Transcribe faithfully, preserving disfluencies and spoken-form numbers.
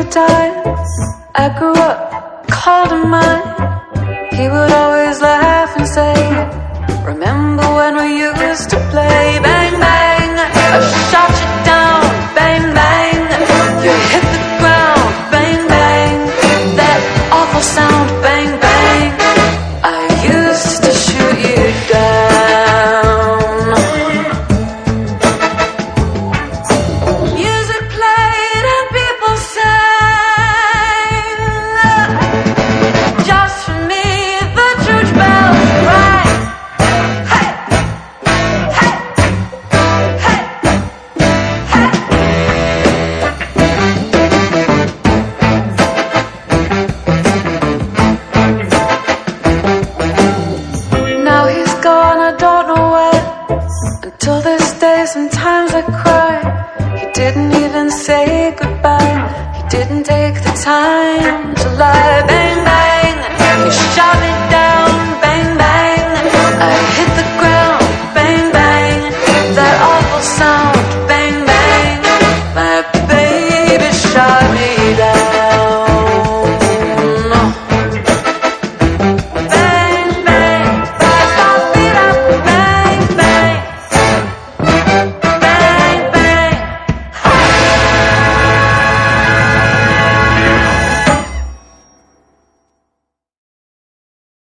time I grew up, called him mine. He would always laugh and say, remember when we used to play? Bang, bang, I shot you down. Bang, bang, you hit the ground. Bang, bang, that awful sound. Bang, bang, I used to shoot you down. Music played and people sang. Just for me, the church bells rang. Hey, hey, hey, hey. Now he's gone, I don't know where. Until this day, sometimes I cry. He didn't even say goodbye. He didn't take the time to lie. Bang, bang, he shot me